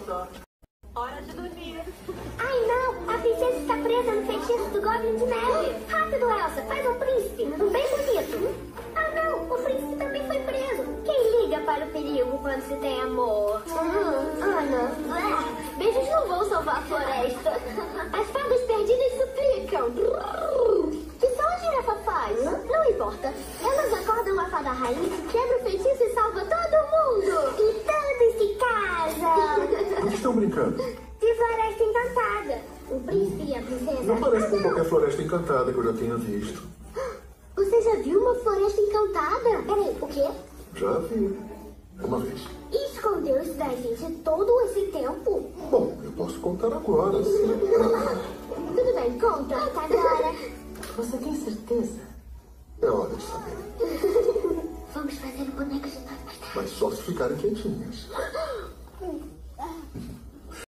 só. Hora de dormir. Ai, não! A princesa está presa no feitiço do Goblin de Neve. Rápido, Elsa, faz um príncipe. Um bem bonito. Ah, não! O príncipe também foi preso. Quem liga para o perigo quando se tem amor? Ana, beijos não vão salvar a floresta. As fadas perdidas suplicam. Que som a girafa faz? Não importa. Elas acordam a fada rainha, quebra o feitiço e salva todo mundo. E todos se casam. O que estão brincando? De floresta encantada. O príncipe e a princesa... Não parece com qualquer floresta encantada que eu já tenha visto. Você já viu uma floresta encantada? Peraí, o quê? Já vi. Uma vez. E escondeu isso da gente todo esse tempo? Bom, eu posso contar agora, sim. Tudo bem, conta. Agora. Você tem certeza? É hora de saber. Vamos fazer um boneco de nós mais tarde. Mas só se ficarem quietinhas.